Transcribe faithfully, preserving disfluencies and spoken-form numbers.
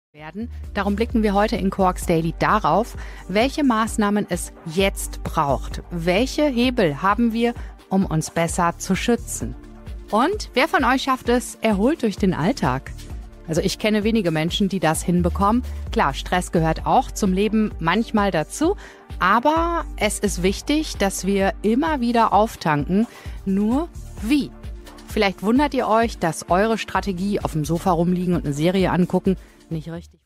werden. Darum blicken wir heute in Quarks Daily darauf, welche Maßnahmen es jetzt braucht. Welche Hebel haben wir, um uns besser zu schützen? Und wer von euch schafft es, erholt durch den Alltag? Also ich kenne wenige Menschen, die das hinbekommen. Klar, Stress gehört auch zum Leben manchmal dazu, aber es ist wichtig, dass wir immer wieder auftanken. Nur wie? Vielleicht wundert ihr euch, dass eure Strategie auf dem Sofa rumliegen und eine Serie angucken nicht richtig